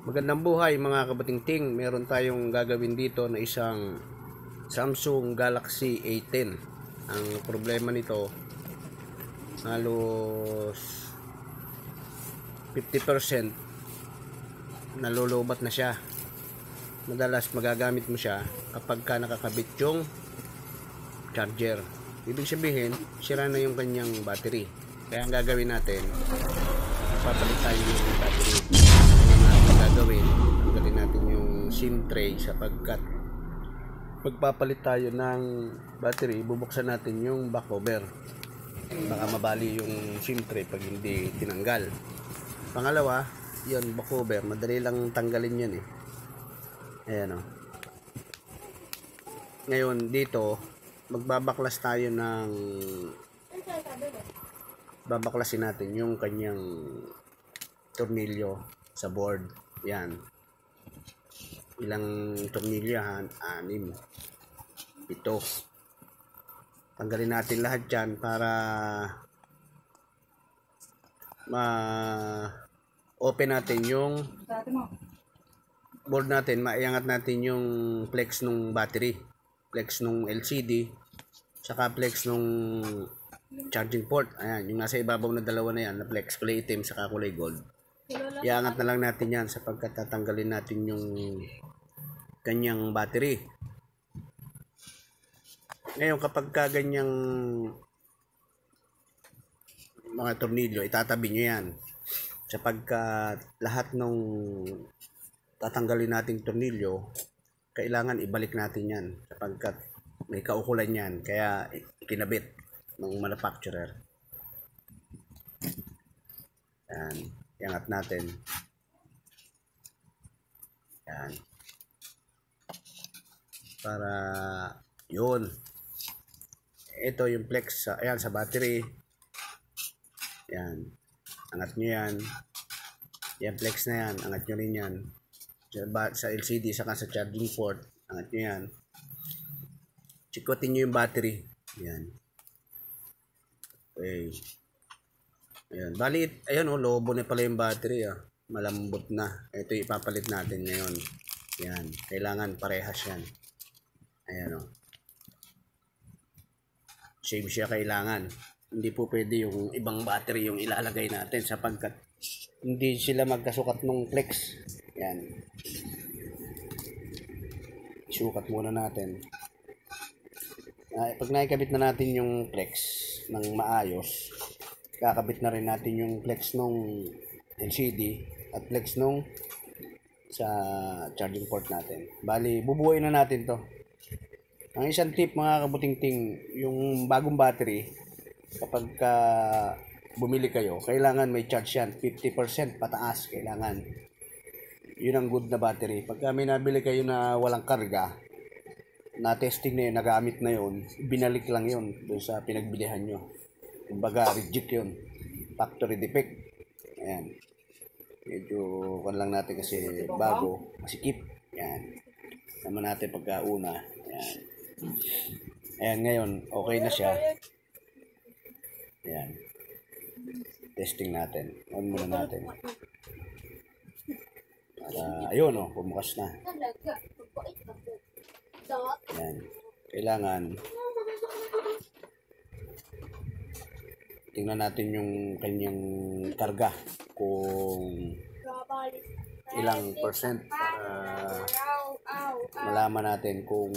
Magandang buhay mga kabatingting. Meron tayong gagawin dito na isang Samsung Galaxy A10. Ang problema nito, halos 50% nalulubat na siya. Madalas magagamit mo siya kapag ka nakakabit yung charger. Ibig sabihin, sira na yung kanyang battery. Kaya ang gagawin natin, papalit tayo yung battery. Gagawin, tanggalin natin yung SIM tray sapagkat magpapalit tayo ng battery, bubuksan natin yung back cover. Baka mabali yung SIM tray pag hindi tinanggal. Pangalawa, yun, back cover, madali lang tanggalin yan eh. Ayan o. Ngayon dito, magbabaklas tayo ng babaklasin natin yung kanyang tornilyo sa board. Yan. Ilang tornilyo? 6. 7. Tanggalin natin lahat yan para open natin yung board natin, maiangat natin yung flex nung battery, flex nung LCD, saka flex nung charging port. Ayan, yung nasa ibabaw na dalawa na yan, na flex, kulay itim saka kulay gold. Iangat na lang natin yan sapagkat tatanggalin natin yung kanyang battery. Ngayon kapag ganyang mga tornilyo, itatabi nyo yan sapagkat lahat nung tatanggalin nating tornilyo, kailangan ibalik natin yan sapagkat may kaukulan yan, kaya ikinabit ng manufacturer. Yan. Iangat natin. Yan. Para yun. Ito yung flex sa, ayan, sa battery. Yan. Angat nyo yan. Yan, flex na yan. Angat nyo rin yan. Sa LCD, saka sa charging port. Angat nyo yan. Chikotin nyo yung battery. Yan. Okay. Ayan, bali, ayan o, lobo na pala yung battery malambot na. Ito ipapalit natin ngayon. Yan, kailangan parehas yan. Ayan o. Same siya kailangan. Hindi po pwede yung ibang battery yung ilalagay natin sapagkat hindi sila magkasukat ng flex. Yan. Isukat muna natin. Pag naikabit na natin yung flex ng maayos, kakabit na rin natin yung flex nung LCD at flex nung sa charging port natin. Bali, bubuuin na natin to. Ang isang tip mga kabutingting, yung bagong battery, kapag bumili kayo, kailangan may charge yan. 50% pataas kailangan. Yun ang good na battery. Pagka may nabili kayo na walang karga, na testing na yun, nagamit na yun, binalik lang yun doon sa pinagbilihan nyo. Kumbaga, reject yun. Factory defect. Ayan. Medyo kan lang natin kasi bago. Masikip. Ayan. Naman natin pagkauna. Ayan. Ayan, ngayon, okay na siya. Ayan. Testing natin. On muna natin. Para, ayun o, pumukas na. Ayan. Kailangan tingnan natin yung kanyang karga kung ilang percent para malaman natin kung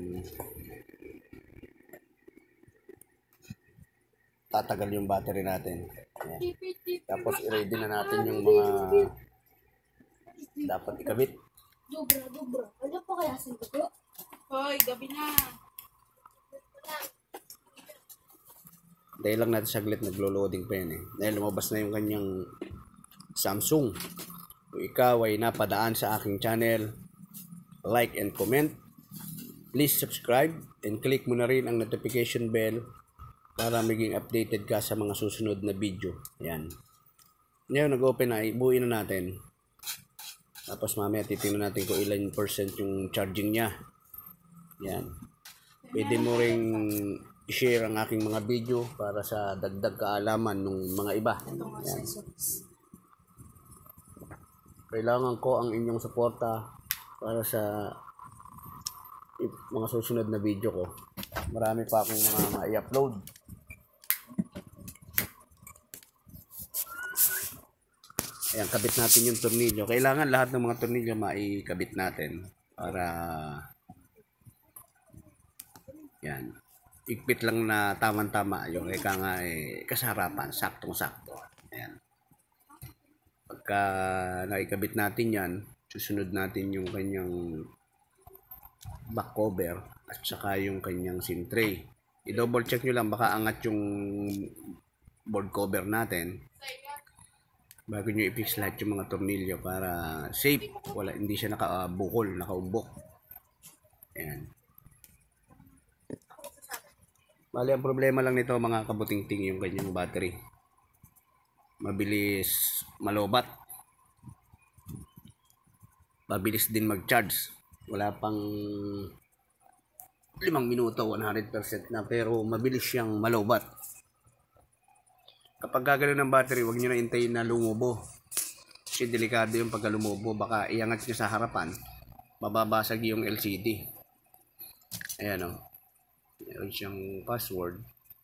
tatagal yung battery natin. Ayan. Tapos i-ready na natin yung mga dapat ikabit. Dobra. Ano pa kaya sa dugo? Hoy, gabi na. Dahil lang natin saglit, naglo-loading pa yan eh. Dahil lumabas na yung kanyang Samsung. Kung ikaw ay napadaan sa aking channel, like and comment. Please subscribe and click mo na rin ang notification bell para maging updated ka sa mga susunod na video. Ayan. Ngayon nag-open na, ibuuin na natin. Tapos mamaya titingnan natin kung ilan percent yung charging niya. Ayan. Pwede mo ring i-share ang aking mga video para sa dagdag kaalaman ng mga iba. Yan. Kailangan ko ang inyong suporta para sa mga susunod na video ko. Marami pa akong mga ma-i-upload. Ayan, kabit natin yung tornilyo. Kailangan lahat ng mga tornilyo maikabit natin para yan. Ikpit lang na tamang-tama yung ika nga kasarapan, saktong-sakto. Ayan. Pagka naikabit natin yan, susunod natin yung kanyang back cover at saka yung kanyang SIM tray. I-double check nyo lang, baka angat yung board cover natin bago nyo i-fix lahat yung mga tornilyo para safe, hindi siya nakabukol, nakaumbok. Ayan. Bali, ang problema lang nito mga kabuting-ting yung kanyang battery. Mabilis malobat. Mabilis din mag-charge. Wala pang 5 minuto, 100% na, pero mabilis siyang malobat. Kapag gagano ng battery, huwag nyo na hintayin na lumubo. Kasi delikado yung pagka lumubo. Baka iangat nyo sa harapan, mababasag yung LCD. Ayan o. Meron siyang password.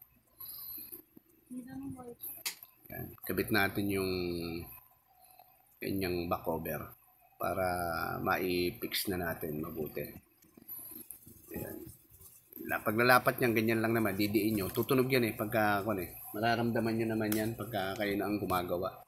Ayan. Kabit natin yung kanyang back cover para mai-fix na natin mabuti. Ayan. Pag lalapat niyan, ganyan lang naman, didiin nyo. Tutunog yan pagka, mararamdaman nyo naman yan pagka kayo na ang gumagawa.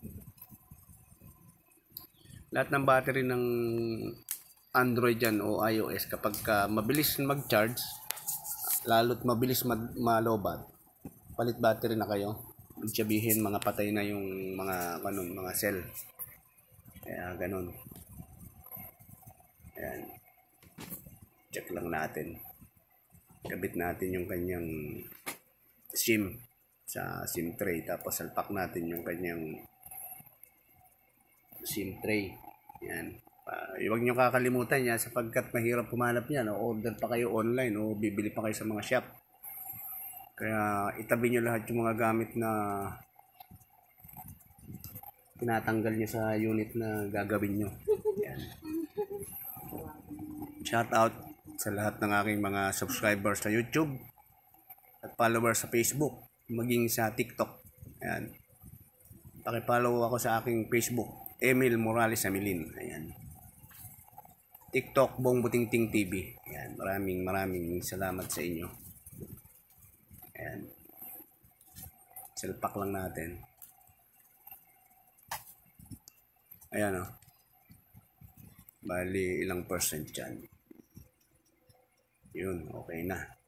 Lahat ng battery ng Android yan o iOS, kapag mabilis mag-charge, lalo't mabilis malobat, palit battery na kayo. Ibig sabihin, mga patay na yung mga cell. Kaya ganun. Ayan. Check lang natin. Kabit natin yung kanyang SIM sa SIM tray. Tapos salpak natin yung kanyang SIM tray. Yan. Huwag nyo kakalimutan yan sapagkat mahirap pumanap yan. O order pa kayo online o bibili pa kayo sa mga shop. Kaya itabi nyo lahat yung mga gamit na tinatanggal nyo sa unit na gagawin nyo. Yan. Shout out sa lahat ng aking mga subscribers sa YouTube at followers sa Facebook, maging sa TikTok. Ayan. Paki-follow ako sa aking Facebook, Emil Morales Amilin. Ayan. TikTok, Bong Butingting TV. Ayan. Maraming salamat sa inyo. Ayan. Salpak lang natin. Ayan o. Bali, ilang percent yan. Yun, okay na.